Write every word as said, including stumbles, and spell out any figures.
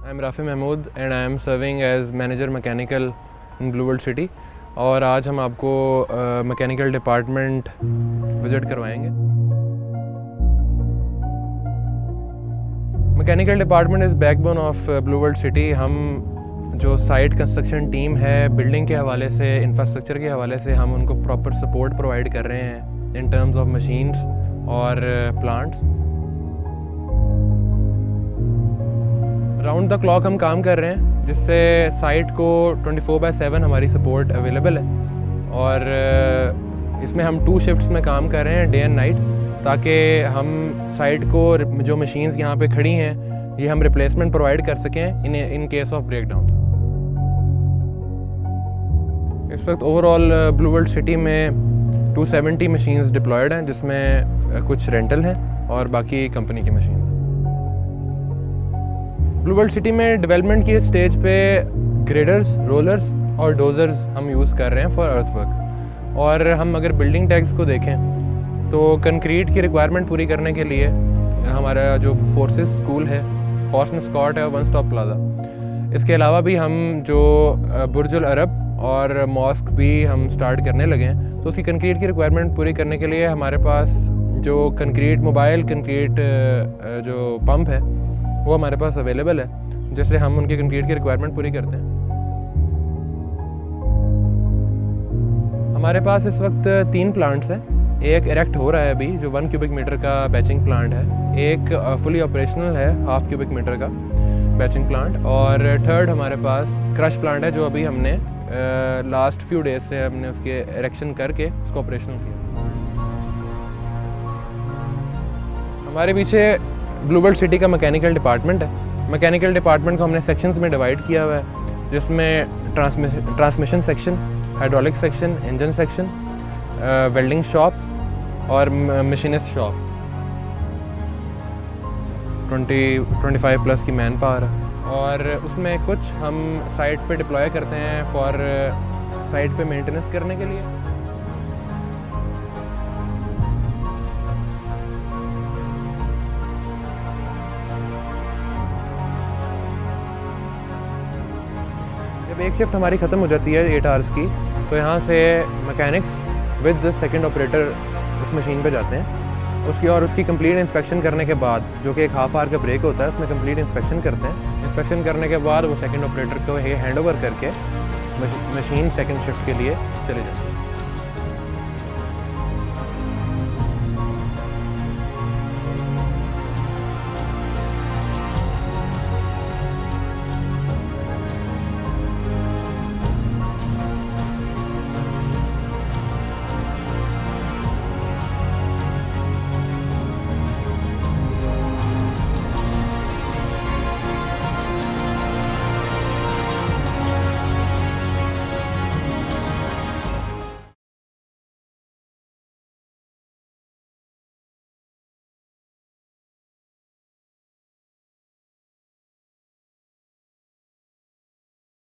I am Rafi Mahmood and I am serving as manager mechanical in Blue World City. और आज हम आपको mechanical department visit करवाएंगे। Mechanical department is backbone of Blue World City. हम जो site construction team है, building के हवाले से, इंफ्रास्ट्रक्चर के हवाले से हम उनको प्रॉपर सपोर्ट प्रोवाइड कर रहे हैं इन टर्म्स ऑफ मशीन्स और प्लांट्स। राउंड द क्लॉक हम काम कर रहे हैं, जिससे साइट को ट्वेंटी फोर बाय सेवन हमारी सपोर्ट अवेलेबल है। और इसमें हम टू शिफ्ट्स में काम कर रहे हैं, डे एंड नाइट, ताकि हम साइट को जो मशीन्स यहाँ पे खड़ी हैं ये हम रिप्लेसमेंट प्रोवाइड कर सकें in in case of breakdown. इस वक्त ओवरऑल ब्लू वर्ल्ड सिटी में टू सेवेंटी मशीन्स डिप्लॉयड हैं, जिसमें कुछ रेंटल हैं और बाकी कंपनी की मशीन। ब्लू वर्ल्ड सिटी में डेवलपमेंट की स्टेज पे ग्रेडर्स, रोलर्स और डोजर्स हम यूज़ कर रहे हैं फॉर अर्थवर्क। और हम अगर बिल्डिंग टैग्स को देखें तो कंक्रीट की रिक्वायरमेंट पूरी करने के लिए हमारा जो फोर्सेस स्कूल है, हॉर्स स्कॉट है, वन स्टॉप प्लाजा, इसके अलावा भी हम जो बुर्जुल अरब और मॉस्क भी हम स्टार्ट करने लगे हैं। तो उसकी कंक्रीट की रिक्वायरमेंट पूरी करने के लिए हमारे पास जो कंक्रीट मोबाइल कंक्रीट जो पंप है वो हमारे पास अवेलेबल है, जिससे हम उनकी कंक्रीट की रिक्वायरमेंट पूरी करते हैं। हमारे पास इस वक्त तीन प्लांट्स हैं। एक इरेक्ट हो रहा है अभी, जो वन क्यूबिक मीटर का बैचिंग प्लांट है। एक फुली ऑपरेशनल है, हाफ क्यूबिक मीटर का बैचिंग प्लांट। और थर्ड हमारे पास क्रश प्लांट है, जो अभी हमने लास्ट फ्यू डेज से हमने उसके इरेक्शन करके उसको ऑपरेशनल किया। हमारे पीछे ब्लू वर्ल्ड सिटी का मैकेनिकल डिपार्टमेंट है। मैकेनिकल डिपार्टमेंट को हमने सेक्शंस में डिवाइड किया हुआ है, जिसमें transmission transmission section, hydraulic section, engine section, welding shop और machinist shop. Twenty twenty five plus की मैन पावर है। और उसमें कुछ हम साइट पे डिप्लॉय करते हैं फॉर साइट पे मेंटेनेंस करने के लिए। जब एक शिफ्ट हमारी ख़त्म हो जाती है एट आवर्स की, तो यहाँ से mechanics with the second operator उस मशीन पे जाते हैं। उसकी और उसकी कंप्लीट इंस्पेक्शन करने के बाद, जो कि एक हाफ आवर का ब्रेक होता है, उसमें कंप्लीट इंस्पेक्शन करते हैं। इंस्पेक्शन करने के बाद वो सेकंड ऑपरेटर को हैंड ओवर करके मशीन सेकंड शिफ्ट के लिए चले जाते हैं।